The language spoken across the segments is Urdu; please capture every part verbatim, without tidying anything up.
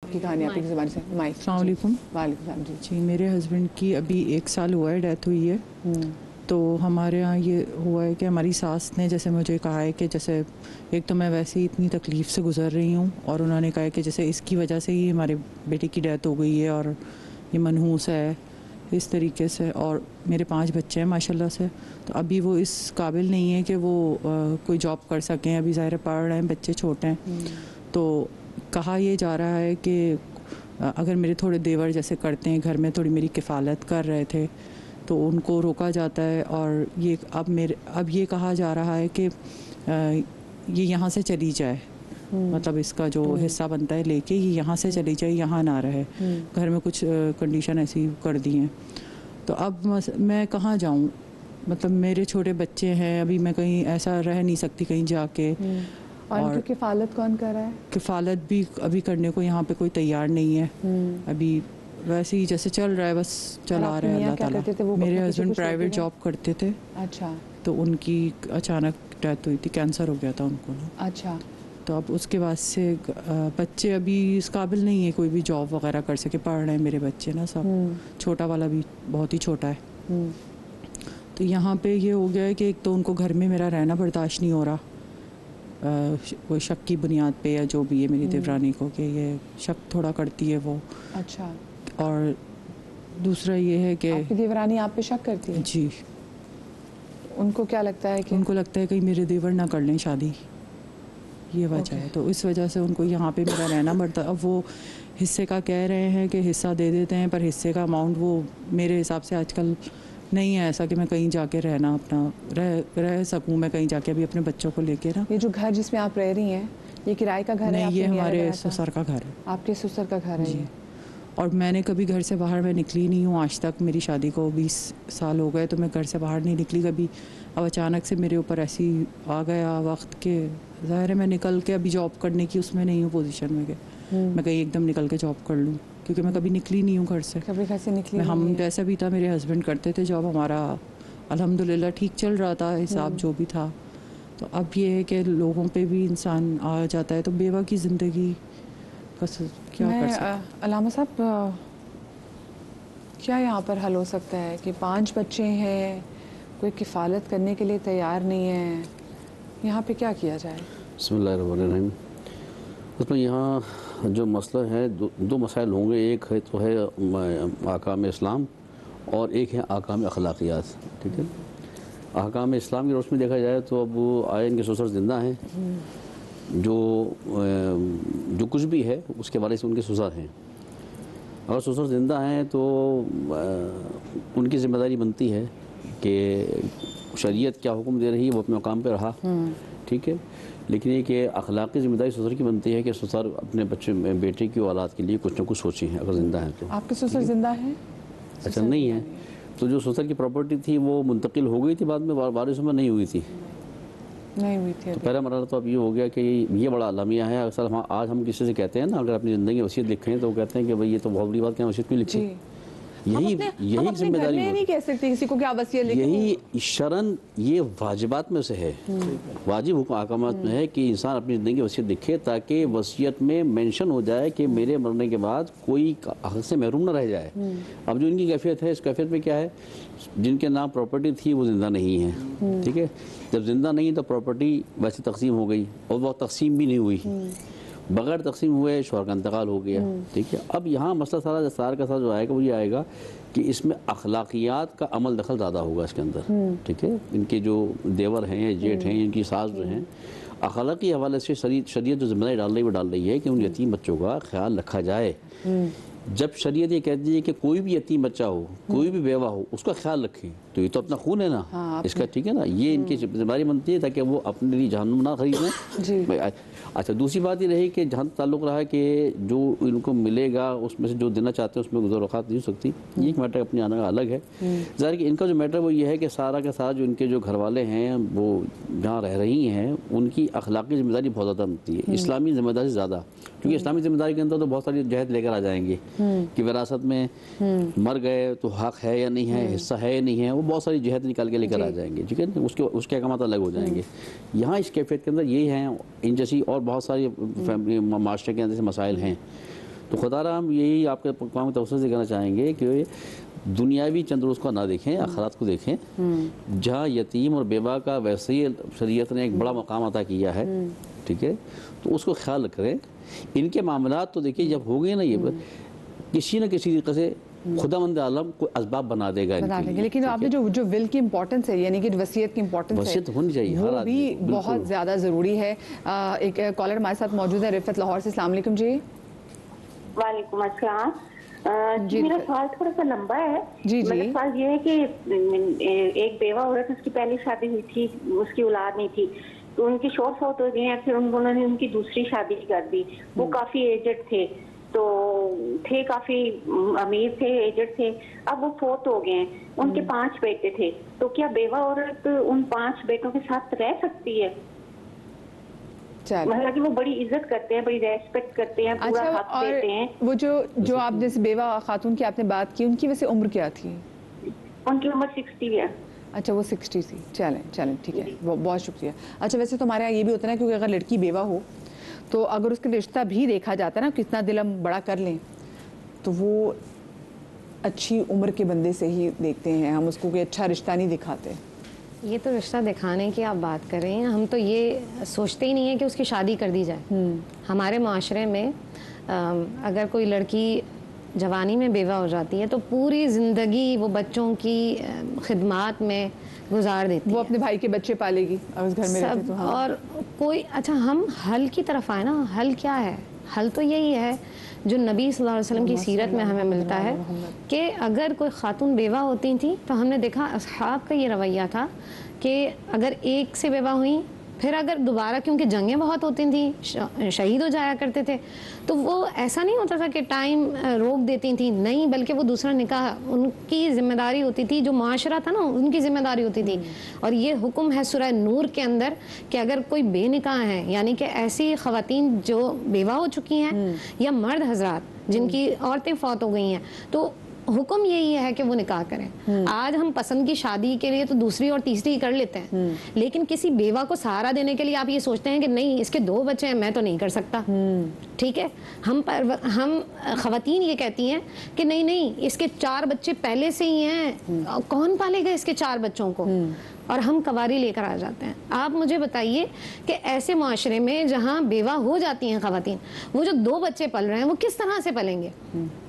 آپ کی کہانی آپ کی زبان سے. السلام علیکم. وعلیکم السلام. جی جی میرے ہسبینڈ کی ابھی ایک سال ہوا ہے ڈیتھ ہوئی ہے. تو ہمارے ہاں یہ ہوا ہے کہ ہماری ساس نے جیسے مجھے کہا ہے کہ جیسے ایک تو میں ویسے ہی اتنی تکلیف سے گزر رہی ہوں اور انہوں نے کہا ہے کہ جیسے اس کی وجہ سے ہی ہمارے بیٹے کی ڈیتھ ہو گئی ہے اور یہ منحوس ہے اس طریقے سے, اور میرے پانچ بچے ہیں ماشاء اللہ سے. تو ابھی وہ اس قابل نہیں ہے کہ وہ کوئی جاب کر سکیں, ابھی ظاہر پڑھ رہے ہیں, بچے چھوٹے ہیں. تو کہا یہ جا رہا ہے کہ اگر میرے تھوڑے دیور جیسے کرتے ہیں گھر میں تھوڑی میری کفالت کر رہے تھے تو ان کو روکا جاتا ہے, اور یہ اب میرے اب یہ کہا جا رہا ہے کہ یہ یہاں سے چلی جائے, مطلب اس کا جو حصہ بنتا ہے لے کے یہ یہاں سے چلی جائے, یہاں نہ رہے. گھر میں کچھ کنڈیشن ایسی کر دی ہیں. تو اب میں کہاں جاؤں, مطلب میرے چھوٹے بچے ہیں, ابھی میں کہیں ایسا رہ نہیں سکتی کہیں جا کے. اور ان کی کفالت کون کر رہا ہے؟ کفالت بھی ابھی کرنے کو یہاں پہ کوئی تیار نہیں ہے. ابھی ویسے ہی جیسے چل رہا ہے بس چلا رہا ہے اللہ تعالیٰ. میرے ہسبینڈ پرائیویٹ جاب کرتے تھے. اچھا. تو ان کی اچانک ڈیتھ ہوئی تھی, کینسر ہو گیا تھا ان کو. اچھا. تو اب اس کے بعد سے بچے ابھی اس قابل نہیں ہے کوئی بھی جاب وغیرہ کر سکے. پڑھ رہے ہیں میرے بچے نا سب, چھوٹا والا بھی بہت ہی چھوٹا ہے. تو یہاں پہ یہ ہو گیا ہے کہ ایک تو ان کو گھر میں میرا رہنا برداشت نہیں ہو رہا, کوئی شک کی بنیاد پہ یا جو بھی ہے میری دیورانی کو کہ یہ شک تھوڑا کرتی ہے وہ. اچھا. اور دوسرا یہ ہے کہ آپ کی دیورانی آپ پہ شک کرتی ہے؟ جی. ان کو کیا لگتا ہے کہ ان کو لگتا ہے کہ میرے دیور نہ کر لیں شادی, یہ وجہ ہے. تو اس وجہ سے ان کو یہاں پہ میرا رہنا پڑتا. اب وہ حصے کا کہہ رہے ہیں کہ حصہ دے دیتے ہیں, پر حصے کا اماؤنٹ وہ میرے حساب سے آج کل نہیں ہے ایسا کہ میں کہیں جا کے رہنا اپنا رہ رہ سکوں میں کہیں جا کے ابھی اپنے بچوں کو لے کے نا. یہ جو گھر جس میں آپ رہ رہی ہیں یہ کرائے کا گھر ہے؟ نہیں, یہ ہمارے سسر کا گھر ہے. آپ کے سسر کا گھر ہے جی. اور میں نے کبھی گھر سے باہر میں نکلی نہیں ہوں آج تک. میری شادی کو بیس سال ہو گئے تو میں گھر سے باہر نہیں نکلی کبھی. اب اچانک سے میرے اوپر ایسی آ گیا وقت کہ ظاہر ہے میں نکل کے ابھی جاب کرنے کی اس میں نہیں ہوں پوزیشن میں کہ میں کہیں ایک دم نکل کے جاب کر لوں, کیونکہ میں کبھی نکلی نہیں ہوں گھر سے. کبھی گھر سے نکلی ہم جیسا بھی تھا میرے ہسبینڈ کرتے تھے جاب, ہمارا الحمدللہ ٹھیک چل رہا تھا حساب جو بھی تھا. تو اب یہ ہے کہ لوگوں پہ بھی انسان آ جاتا ہے تو بیوہ کی زندگی بس کیا کر سکتے. علامہ صاحب کیا یہاں پر حل ہو سکتا ہے کہ پانچ بچے ہیں, کوئی کفالت کرنے کے لیے تیار نہیں ہے, یہاں پہ کیا کیا جائے؟ بسم اللہ الرحمن الرحیم. اس میں یہاں جو مسئلہ ہے دو, دو مسائل ہوں گے. ایک ہے تو ہے احکام اسلام اور ایک ہے احکام اخلاقیات. ٹھیک ہے. احکام اسلام کی روشنی میں دیکھا جائے تو اب آئے ان کے سسر زندہ ہیں, جو جو کچھ بھی ہے اس کے وارث ان کے سسر ہیں. اگر سسر زندہ ہیں تو ان کی ذمہ داری بنتی ہے کہ شریعت کیا حکم دے رہی ہے وہ اپنے مقام پہ رہا. ٹھیک ہے. لیکن یہ کہ اخلاقی ذمہ داری سسر کی بنتی ہے کہ سسر اپنے بچے بیٹے کی اولاد کے لیے کچھ نہ کچھ سوچیں اگر زندہ ہیں تو. آپ کے سسر زندہ ہیں؟ اچھا نہیں ہے. تو جو سسر کی پراپرٹی تھی وہ منتقل ہو گئی تھی, بعد میں وارثوں میں نہیں ہوئی تھی. نہیں ہوئی تھی. تو پہلا مرحلہ تو اب یہ ہو گیا کہ یہ بڑا المیہ ہے. اکثر ہم آج ہم کسی سے کہتے ہیں نا اگر اپنی زندگی وصیت لکھیں تو وہ کہتے ہیں کہ بھئی یہ تو بہت بڑی بات کہ وصیت کیوں لکھیں. یہی یہی ذمہ داری نہیں کہہ سکتے کسی کو کہ آپ وصیت لکھیں. یہی شرعاً یہ واجبات میں سے ہے, واجب حکم احکامات میں ہے کہ انسان اپنی زندگی وصیت لکھے تاکہ وصیت میں مینشن ہو جائے کہ میرے مرنے کے بعد کوئی حق سے محروم نہ رہ جائے. اب جو ان کی کیفیت ہے اس کیفیت میں کیا ہے, جن کے نام پراپرٹی تھی وہ زندہ نہیں ہے. ٹھیک ہے. جب زندہ نہیں تو پراپرٹی ویسے تقسیم ہو گئی اور وہ تقسیم بھی نہیں ہوئی, بغیر تقسیم ہوئے شوہر کا انتقال ہو گیا. ٹھیک ہے. اب یہاں مسئلہ سارا سار کا ساتھ جو آئے گا وہ یہ آئے گا کہ اس میں اخلاقیات کا عمل دخل زیادہ ہوگا اس کے اندر. ٹھیک ہے. ان کے جو دیور ہیں جیٹھ ہیں ان کی ساس جو ہیں اخلاقی حوالے سے شریعت جو ذمہ داری ڈال رہی ہے وہ ڈال رہی ہے کہ ان یتیم بچوں کا خیال رکھا جائے. جب شریعت یہ کہتی ہے کہ کوئی بھی یتیم بچہ ہو کوئی بھی بیوہ ہو اس کا خیال رکھیں تو یہ تو اپنا خون ہے نا اس کا. ٹھیک ہے نا. یہ ان کی ذمہ داری بنتی ہے تاکہ وہ اپنے لیے جہنم نہ خریدیں. اچھا دوسری بات یہ رہی کہ جہاں تعلق رہا کہ جو ان کو ملے گا اس میں سے جو دینا چاہتے ہیں اس میں گزر وقات نہیں ہو سکتی. یہ ایک میٹر اپنے آنے کا الگ ہے. ظاہر کہ ان کا جو میٹر وہ یہ ہے کہ سارا کا سارا جو ان کے جو گھر والے ہیں وہ جہاں رہ رہی ہیں ان کی اخلاقی ذمہ داری بہت زیادہ بنتی ہے, اسلامی ذمہ داری زیادہ. کیونکہ اسلامی ذمہ داری کے اندر تو بہت ساری جہد لے کر آ جائیں گے کہ وراثت میں مر گئے تو حق ہے یا نہیں ہے, حصہ ہے یا نہیں ہے, وہ بہت ساری جہد نکال کے لے کر آ جائیں گے. ٹھیک ہے. اس کے اس کے احکامات الگ ہو جائیں گے. یہاں اس کیفیت کے اندر یہ ہیں ان جیسی اور بہت ساری فیملی معاشرے کے اندر سے مسائل ہیں تو خدا را ہم یہی آپ کے پروگرام کے توسط سے کہنا چاہیں گے کہ دنیاوی چند روز کو نہ دیکھیں، آخرات کو دیکھیں، جہاں یتیم اور بیوہ کا ویسے ہی شریعت نے ایک بڑا مقام عطا کیا ہے، ٹھیک ہے، تو اس کو خیال کریں۔ ان کے معاملات تو دیکھیے جب ہو گئے نا، یہ کسی نہ کسی طریقے سے خدا مند عالم کوئی اسباب بنا دے گا، بنا دیں گے۔ لیکن آپ نے جو جو ول کی امپورٹنس ہے، یعنی کہ وصیت کی امپورٹنس ہے، وصیت ہونی چاہیے ہر وہ آدمی بھی کو، بہت زیادہ ضروری ہے۔ ایک کالر ہمارے ساتھ موجود ہے رفت لاہور سے۔ السلام علیکم جی۔ وعلیکم السلام۔ جی میرا سوال تھوڑا سا لمبا ہے۔ جی جی۔ میرا سوال یہ ہے کہ ایک بیوہ عورت، اس کی پہلی شادی ہوئی تھی، اس کی اولاد نہیں تھی، تو ان کے شوہر فوت ہو گئے ہیں، پھر انہوں نے ان کی دوسری شادی کر دی۔ وہ کافی ایجڈ تھے، تو تھے کافی امیر تھے، ایجڈ تھے، اب وہ فوت ہو گئے ہیں۔ ان کے پانچ بیٹے تھے، تو کیا بیوہ عورت ان پانچ بیٹوں کے ساتھ رہ سکتی ہے؟ مطلب کہ وہ بڑی عزت کرتے ہیں، بڑی ریسپیکٹ کرتے ہیں، پورا حق دیتے ہیں۔ وہ جو جو آپ جیسے بیوہ خاتون کی آپ نے بات کی، ان کی ویسے عمر کیا تھی؟ ان کی عمر سکسٹی ہے۔ اچھا، وہ سکسٹی تھی۔ چلیں چلیں ٹھیک ہے، بہت شکریہ۔ اچھا، ویسے تو ہمارے یہاں یہ بھی ہوتا ہے نا، کیونکہ اگر لڑکی بیوہ ہو تو اگر اس کا رشتہ بھی دیکھا جاتا ہے نا، کتنا دل ہم بڑا کر لیں، تو وہ اچھی عمر کے بندے سے ہی دیکھتے ہیں، ہم اس کو کوئی اچھا رشتہ نہیں دکھاتے۔ یہ تو رشتہ دکھانے کی آپ بات کر رہے ہیں، ہم تو یہ سوچتے ہی نہیں ہے کہ اس کی شادی کر دی جائے۔ ہمارے معاشرے میں اگر کوئی لڑکی جوانی میں بیوہ ہو جاتی ہے تو پوری زندگی وہ بچوں کی خدمات میں گزار دیتی ہے، وہ اپنے بھائی کے بچے پالے گی اور اس گھر میں رہتے تو۔ ہاں، اور کوئی اچھا ہم حل کی طرف آئے نا، حل کیا ہے؟ حل تو یہی ہے جو نبی صلی اللہ علیہ وسلم کی سیرت میں ہمیں ملتا ہے کہ اگر کوئی خاتون بیوہ ہوتی تھیں تو ہم نے دیکھا اصحاب کا یہ رویہ تھا کہ اگر ایک سے بیوہ ہوئیں، پھر اگر دوبارہ، کیونکہ جنگیں بہت ہوتی تھیں، شہید ہو جایا کرتے تھے، تو وہ ایسا نہیں ہوتا تھا کہ ٹائم روک دیتی تھیں، نہیں، بلکہ وہ دوسرا نکاح ان کی ذمہ داری ہوتی تھی، جو معاشرہ تھا نا ان کی ذمہ داری ہوتی تھی۔ اور یہ حکم ہے سورہ نور کے اندر کہ اگر کوئی بے نکاح ہیں، یعنی کہ ایسی خواتین جو بیوہ ہو چکی ہیں یا مرد حضرات جن کی عورتیں فوت ہو گئی ہیں، تو حکم یہی ہے کہ وہ نکاح کریں۔ آج ہم پسند کی شادی کے لیے تو دوسری اور تیسری کر لیتے ہیں، لیکن کسی بیوہ کو سہارا دینے کے لیے آپ یہ سوچتے ہیں کہ نہیں، اس کے دو بچے ہیں، میں تو نہیں کر سکتا، ٹھیک ہے۔ ہم پر ہم خواتین یہ کہتی ہیں کہ نہیں نہیں، اس کے چار بچے پہلے سے ہی ہیں، کون پالے گا اس کے چار بچوں کو، اور ہم کواری لے کر آ جاتے ہیں۔ آپ مجھے بتائیے کہ ایسے معاشرے میں جہاں بیوہ ہو جاتی ہیں خواتین، وہ جو دو بچے پل رہے ہیں وہ کس طرح سے پلیں گے؟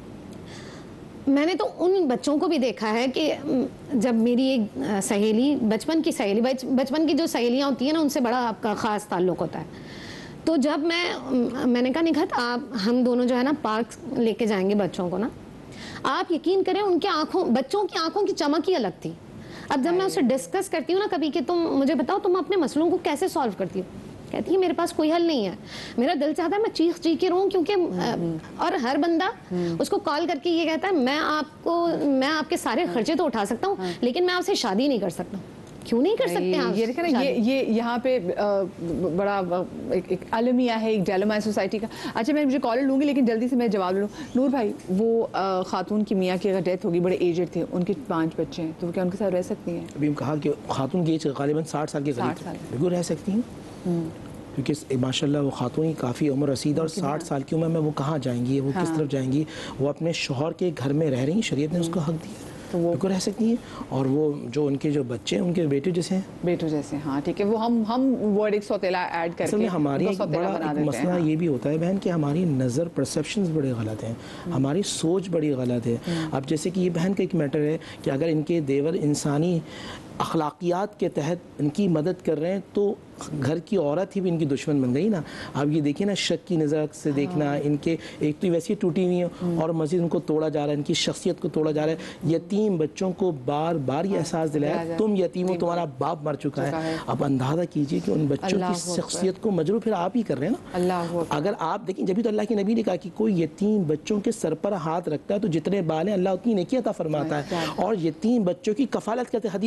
میں نے تو ان بچوں کو بھی دیکھا ہے کہ جب میری ایک سہیلی، بچپن کی سہیلی، بچپن کی جو سہیلیاں ہوتی ہیں نا، ان سے بڑا آپ کا خاص تعلق ہوتا ہے، تو جب میں میں نے کہا نکھت آپ ہم دونوں جو ہے نا پارک لے کے جائیں گے بچوں کو نا، آپ یقین کریں ان کی آنکھوں، بچوں کی آنکھوں کی چمک ہی الگ تھی۔ اب جب میں اسے ڈسکس کرتی ہوں نا کبھی کہ تم مجھے بتاؤ تم اپنے مسئلوں کو کیسے سالو کرتی ہو، کہتی ہے میرے پاس کوئی حل نہیں ہے، میرا دل چاہتا ہے میں چیخ چیخ کے رہوں، کیونکہ اور ہر بندہ اس کو کال کر کے یہ کہتا ہے میں آپ کو میں آپ کے سارے خرچے تو اٹھا سکتا ہوں، لیکن میں آپ سے شادی نہیں کر سکتا۔ کیوں نہیں کر سکتے ہیں یہ یہ یہاں پہ بڑا ایک المیہ ہے، ایک ڈیلما ہے سوسائٹی کا۔ اچھا، میں مجھے کال لوں گی لیکن جلدی سے میں جواب لوں۔ نور بھائی، وہ خاتون کی میاں کی اگر ڈیتھ ہوگی، بڑے ایجڈ تھے، ان کے پانچ بچے ہیں، تو کیا ان کے ساتھ رہ سکتی ہیں؟ ابھی ہم کہا کہ خاتون کی ایج غالباً ساٹھ سال کے قریب بالکل رہ سکتی ہیں، کیونکہ ماشاء اللہ وہ خاتون ہی کافی عمر رسید، اور ساٹھ سال کی عمر میں وہ کہاں جائیں گی، وہ کس طرف جائیں گی؟ وہ اپنے شوہر کے گھر میں رہ رہی ہیں، شریعت نے اس کو حق دیا، تو وہ بالکل رہ سکتی ہیں۔ اور وہ جو ان کے جو بچے ہیں ان کے بیٹے جیسے ہیں، بیٹوں جیسے، ہاں ٹھیک ہے، وہ ہم ہم ورڈ ایک سوتیلا ایڈ کر کے ہماری ایک بڑا ایک مسئلہ یہ بھی ہوتا ہے بہن کہ ہماری نظر پرسیپشنز بڑے غلط ہیں، ہماری سوچ بڑی غلط ہے۔ اب جیسے کہ یہ بہن کا ایک میٹر ہے کہ اگر ان کے دیور انسانی اخلاقیات کے تحت ان کی مدد کر رہے ہیں تو گھر کی عورت ہی بھی ان کی دشمن بن گئی نا۔ اب یہ دیکھیں نا، شک کی نظر سے دیکھنا، ان کے ایک تو ویسے ٹوٹی ہوئی ہیں اور مزید ان کو توڑا جا رہا ہے، ان کی شخصیت کو توڑا جا رہا ہے۔ یتیم بچوں کو بار بار یہ احساس دلایا تم یتیم ہو، تمہارا باپ مر چکا ہے۔ اب اندازہ کیجئے کہ ان بچوں کی شخصیت کو مجروح پھر آپ ہی کر رہے ہیں نا۔ اللہ اگر آپ دیکھیں، جبھی تو اللہ کے نبی نے کہا کہ کوئی یتیم بچوں کے سر پر ہاتھ رکھتا ہے تو جتنے بال ہیں اللہ اتنی نیکی عطا فرماتا ہے، اور یتیم بچوں کی کفالت کرتے، حدیث کا مفہوم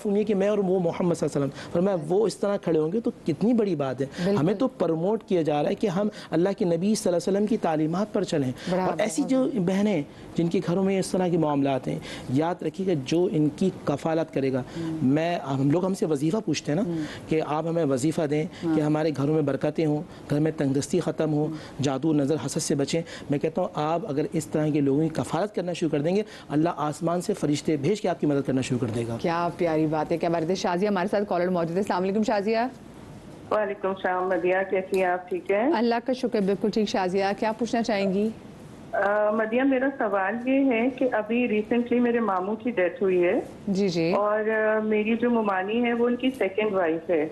मासूम ये कि मैं और वो मोहम्मद सल्लल्लाहु अलैहि वसल्लम, फरमाया वो इस तरह खड़े होंगे तो कितनी बड़ी बात है। हमें तो प्रमोट किया जा रहा है कि हम अल्लाह के नबी सल्लल्लाहु अलैहि वसल्लम की तालीमात पर चलें। और ऐसी जो बहनें जिनके घरों में इस तरह के मामलात हैं, याद रखिएगा जो इनकी कफालत करेगा, मैं हम लोग हमसे वजीफ़ा पूछते हैं ना कि आप हमें वजीफ़ा दें कि हमारे घरों में बरकतें हों, घर में तंगदस्ती ख़त्म हो, जादू नज़र हसद से बचें। मैं कहता हूँ आप अगर इस तरह के लोगों की कफालत करना शुरू कर देंगे, अल्लाह आसमान से फरिश्ते भेज के आपकी मदद करना शुरू कर देगा। क्या प्यारी बात है, क्या बात है। शाजिया हमारे साथ कॉलर मौजूद है। अस्सलाम वालेकुम शाजिया। वालेकुम सलाम मदिया, कैसी हैं आप? ठीक है, अल्लाह का शुक्र, बिल्कुल ठीक। शाजिया क्या पूछना चाहेंगी? आ, मदिया मेरा सवाल ये है कि अभी रिसेंटली मेरे मामू की डेथ हुई है जी जी, और आ, मेरी जो मुमानी है वो उनकी सेकंड वाइफ है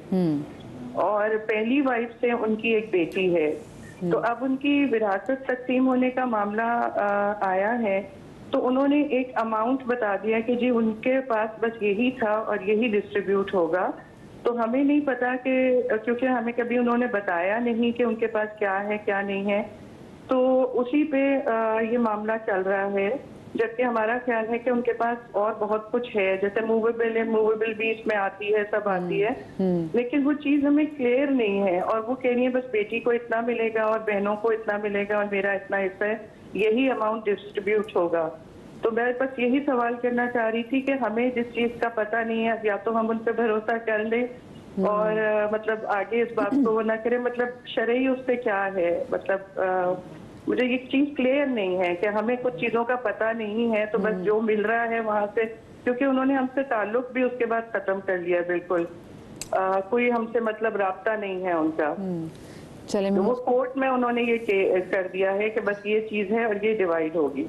और पहली वाइफ से उनकी एक बेटी है। तो अब उनकी विरासत तकसीम होने का मामला आ, आया है तो उन्होंने एक अमाउंट बता दिया कि जी उनके पास बस यही था और यही डिस्ट्रीब्यूट होगा। तो हमें नहीं पता कि क्योंकि हमें कभी उन्होंने बताया नहीं कि उनके पास क्या है क्या नहीं है, तो उसी पे ये मामला चल रहा है। जबकि हमारा ख्याल है कि उनके पास और बहुत कुछ है, जैसे मूवेबल है, मूवेबल भी इसमें आती है, सब आती है, लेकिन वो चीज़ हमें क्लियर नहीं है। और वो कह रही है बस बेटी को इतना मिलेगा और बहनों को इतना मिलेगा और मेरा इतना हिस्सा है, यही अमाउंट डिस्ट्रीब्यूट होगा। तो मैं बस यही सवाल करना चाह रही थी कि हमें जिस चीज़ का पता नहीं है, या तो हम उन पर भरोसा कर लें और आ, मतलब आगे इस बात को वो ना करें, मतलब शरई उस पर क्या है, मतलब आ, मुझे ये चीज़ क्लियर नहीं है कि हमें कुछ चीज़ों का पता नहीं है, तो बस जो मिल रहा है वहाँ से, क्योंकि उन्होंने हमसे ताल्लुक भी उसके बाद ख़त्म कर लिया बिल्कुल, आ, कोई हमसे मतलब राब्ता नहीं है उनका। चले तो वो कोर्ट में उन्होंने ये कर दिया है कि बस ये चीज़ है और ये डिवाइड होगी।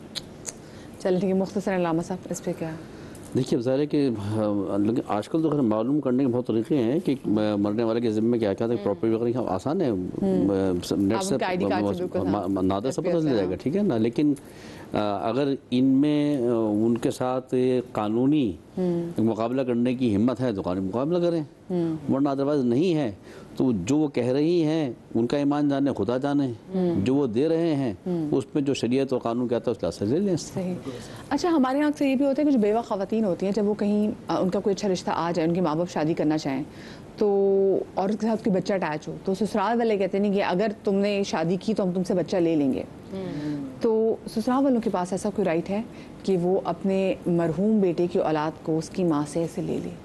चलिए ठीक है, मुख्तसर अल्लामा साहब इस पे क्या? देखिए ज़ाहिर है कि लेकिन आजकल तो खैर मालूम करने के बहुत तरीके हैं कि मरने वाले के ज़िम्मे क्या क्या था, प्रॉपर्टी वगैरह आसान है, नेट से नादर से पता चल जाएगा, ठीक है ना। लेकिन अगर इनमें उनके साथ कानूनी मुकाबला करने की हिम्मत है तो कानूनी मुकाबला करें, वरना अदरवाइज नहीं है तो जो वो कह रही हैं उनका ईमान जाने खुदा जाने, जो वो दे रहे हैं उसमें जो शरीयत और कानून कहता है उसका असर ले लें। सही। अच्छा, हमारे यहाँ से ये भी होता है कि जो बेवा ख़वातीन होती हैं, जब वो कहीं उनका कोई अच्छा रिश्ता आ जाए, उनके माँ बाप शादी करना चाहें तो और उसके साथ कोई बच्चा अटैच हो, तो ससुराल वाले कहते नहीं कि अगर तुमने शादी की तो हम तुमसे बच्चा ले लेंगे। तो ससुराल वालों के पास ऐसा कोई राइट है कि वो अपने मरहूम बेटे की औलाद को उसकी माँ से ऐसे ले ले?